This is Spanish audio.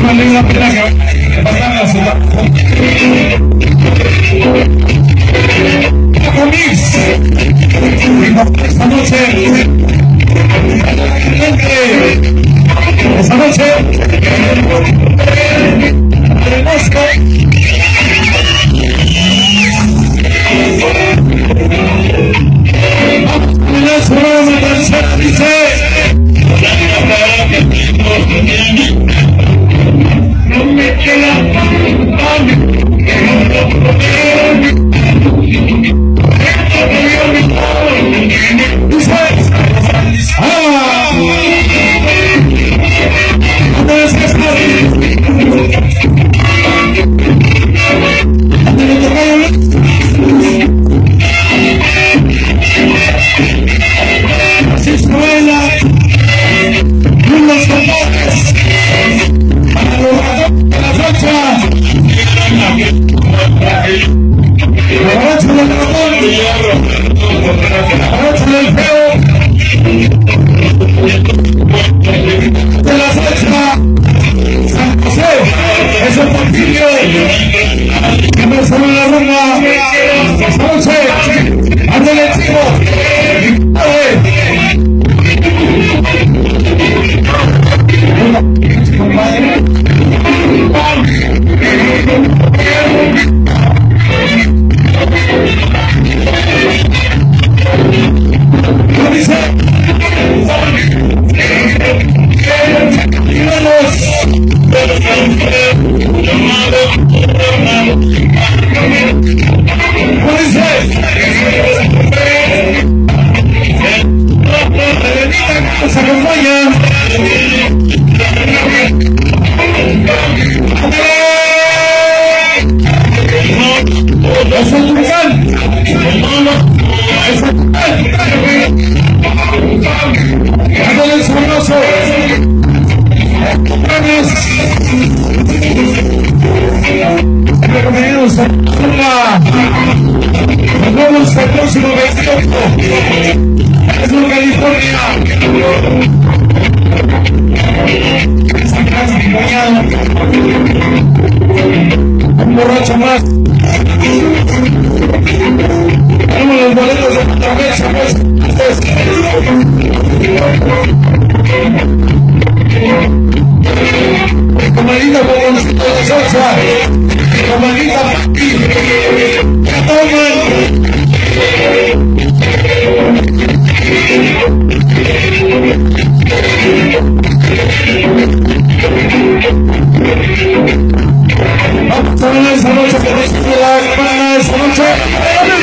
vale la pena que pasen la ciudad. Esta noche, nos vemos el próximo 28 en California. Sacas mi cuñado, un borracho más. Tenemos los boletos de nuestra mesa, pues. Comadita Bomboncito de salsa, comadita Paqui, que toman. Vamos a ver esa noche que nos queda la hermana esa noche.